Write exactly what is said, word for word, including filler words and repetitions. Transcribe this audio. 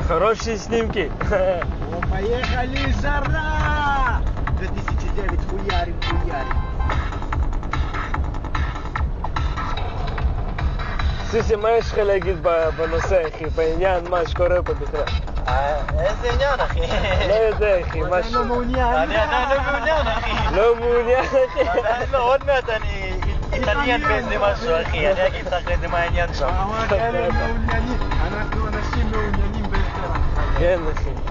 Хорошие снимки. О, поехали, жара! две тысячи девять, хуярим, хуярим. סיסי, מה יש לך להגיד בנושא, אחי? בעניין מה שקורה פה בכלל? איזה עניין, אחי? לא יודע, אחי, הוא עדיין משהו. לא מעוניין. אני עדיין לא מעוניין, אחי. לא מעוניין, אחי. עדיין לא, עוד מעט אני אתעניין באיזה משהו, אחי. אני אגיד לך אחרי זה מה העניין שם. אמרתי, אלה מעוניינים. אנחנו אנשים מעוניינים ביותר. כן, אחי.